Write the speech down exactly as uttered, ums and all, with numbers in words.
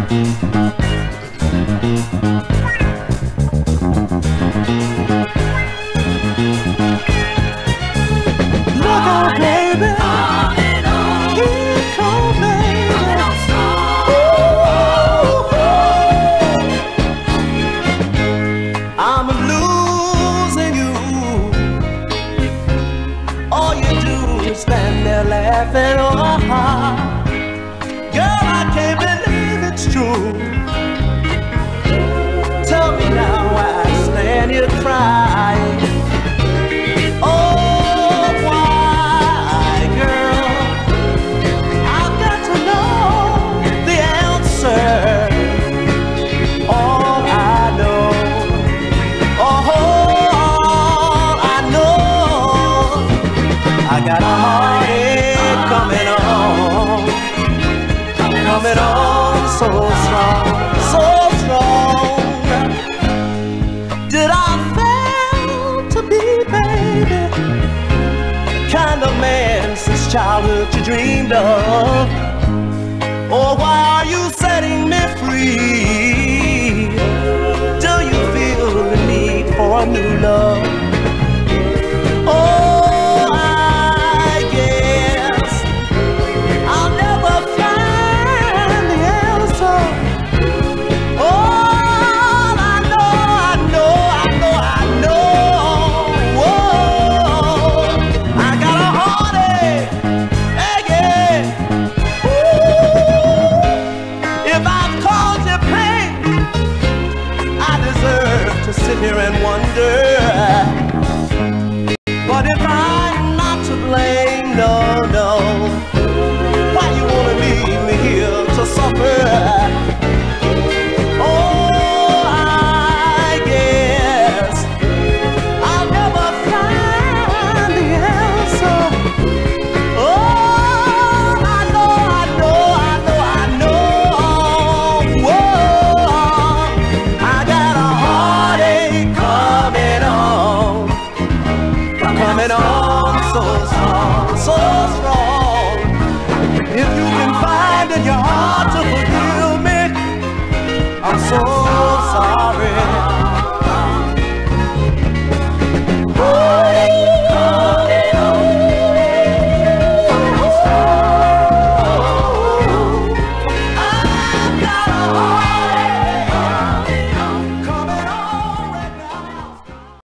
Look out, baby. Here it comes, baby. Ooh, I'm losing you. All you do is stand there laughing. Oh, girl, I can't believe it's true. Tell me now why I stand here crying. Oh, why, girl? I've got to know the answer. All I know, oh, all I know, I got a heartache coming on, coming on so strong, so strong. Did I fail to be, baby, the kind of man since childhood you dreamed of? Or why are you setting me free?